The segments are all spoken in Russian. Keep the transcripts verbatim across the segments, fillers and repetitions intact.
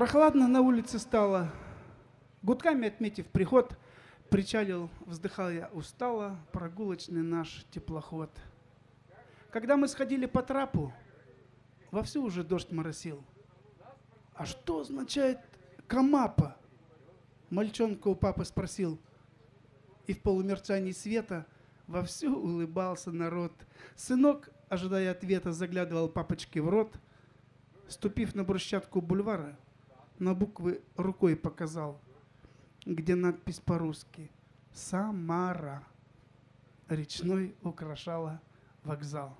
Прохладно на улице стало. Гудками отметив приход, причалил, вздыхал я устало, прогулочный наш теплоход. Когда мы сходили по трапу, вовсю уже дождь моросил. А что означает камапа? Мальчонка у папы спросил. И в полумерцании света вовсю улыбался народ. Сынок, ожидая ответа, заглядывал папочке в рот. Ступив на брусчатку бульвара, на буквы рукой показал, где надпись по-русски «Самара». Речной украшала вокзал.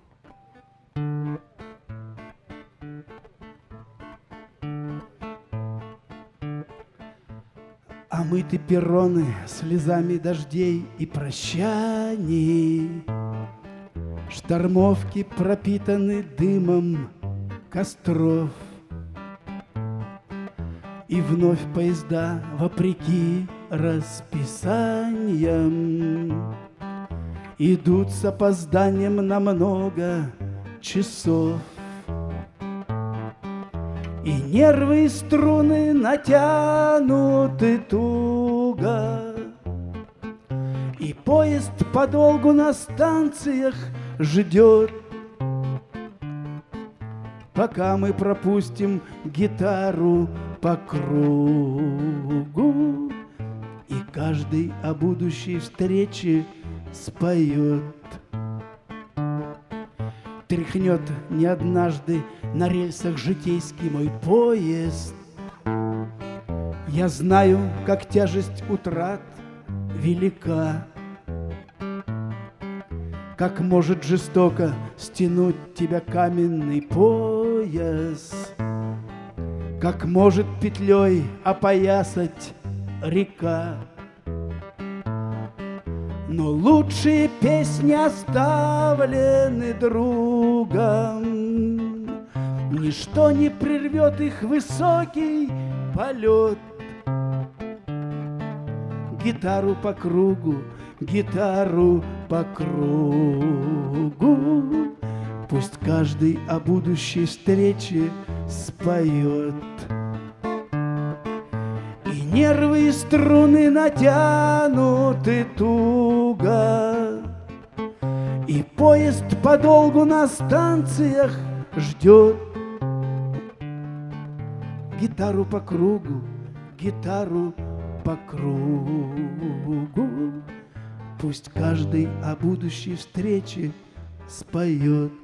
Омыты перроны слезами дождей и прощаний, штормовки пропитаны дымом костров, и вновь поезда, вопреки расписаниям, идут с опозданием на много часов. И нервы и струны натянуты туго, и поезд подолгу на станциях ждет, пока мы пропустим гитару по кругу, и каждый о будущей встрече споет. Тряхнет не однажды на рельсах житейский мой поезд. Я знаю, как тяжесть утрат велика, как может жестоко стянуть тебя каменный пояс, как может петлей опоясать река. Но лучшие песни оставлены другом, ничто не прервет их высокий полет. Гитару по кругу, гитару по кругу, пусть каждый о будущей встрече споет. И нервы и струны натянуты туго, и поезд подолгу на станциях ждет. Гитару по кругу, гитару по кругу, пусть каждый о будущей встрече споет.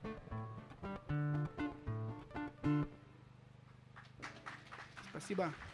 Спасибо.